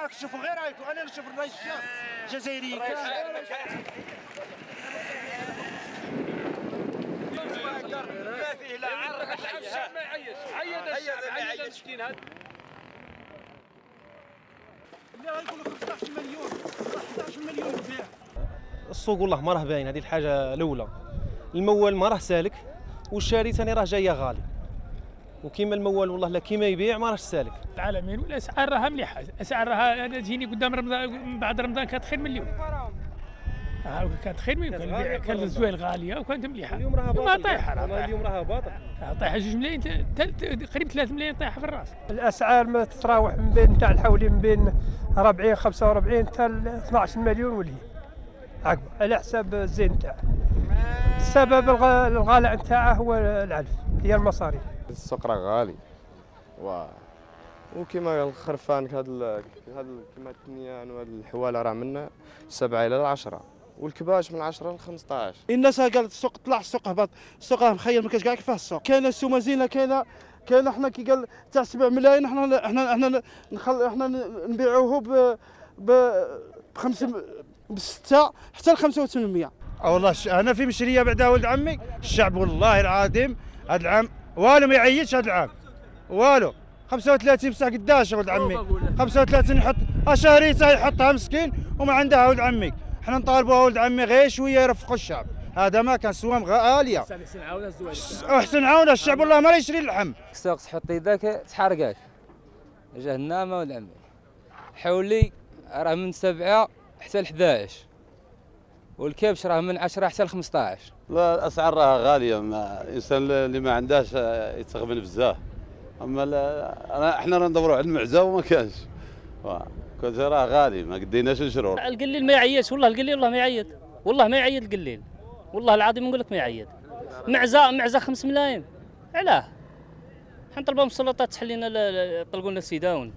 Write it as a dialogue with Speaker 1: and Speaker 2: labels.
Speaker 1: راك تشوفوا غير رايكم، انا نشوف الرئيس الجزائري
Speaker 2: ما فيه لا عرق الشعب ما يعيش، عيد المسكين هذا
Speaker 1: اللي غيقولوا 15 مليون 11 مليون بيع.
Speaker 3: السوق والله ما راه باين، هذه الحاجه الاولى. الموال ما راه سالك، والشاري ثاني راه جايه غالي، وكيما الموال والله لا كيما يبيع ما راهش سالك.
Speaker 4: العالمين والاسعار راها مليحه، الاسعار راها انا تجيني قدام رمضان من بعد رمضان كانت خير من اليوم. كانت خير من اليوم، كانت الزوال غاليه وكانت مليحه.
Speaker 3: اليوم راها
Speaker 4: طايحه،
Speaker 3: اليوم راها باطل،
Speaker 4: طايحه 2 ملايين قريب 3 ملايين طايحه في الراس.
Speaker 5: الاسعار ما تتراوح من بين تاع الحولي من بين 40 45 حتى 12 مليون ولي عقبه على حساب الزين تاعه. السبب الغلاء نتاعه هو العلف، هي المصاريف.
Speaker 6: السوق راه غالي وكما الخرفان هذا كما التنيان والحواله راه من 7 إلى 10 والكباش من 10 ل 15.
Speaker 1: الناس قالت السوق طلع، السوق هبط، السوق مخيل ما كاينش كاع كيفاه السوق. كاينه السومه زينه، كاينه حنا كي قال تاع 7 ملايين احنا نبيعوه ب 6 حتى ل 8500. والله انا في مشريه بعدا ولد عمي، الشعب والله العظيم هذا العام والو ما يعيطش، هذا العام والو 35 بصح قداش ولد عمي 35 يحط شهريته يحطها مسكين وما عندها ولد عمي. احنا نطالبوها ولد عمي غير شويه يرفقوا الشعب، هذا ما كان سوام غاليه. احسن عاونه الشعب والله ما يشري اللحم.
Speaker 7: السوق تحط يدك تحرقك جهنم ولد عمي. حولي راه من 7 حتى ل 11 والكبش راه من 10 حتى ل 15.
Speaker 8: لا الاسعار راها غاليه، ما الانسان اللي ما عندهاش يتغبن بزاف. اما احنا ندوروا على المعزه وما كانش، كل راه غالي ما قديناش نشرو.
Speaker 9: القليل ما يعيطش والله، القليل والله ما يعيط، والله ما يعيط القليل، والله العظيم نقول لك ما يعيط. معزه 5 ملايين علاه؟ حنطلبوا من السلطات تحل لنا، طلقوا لنا السيداون.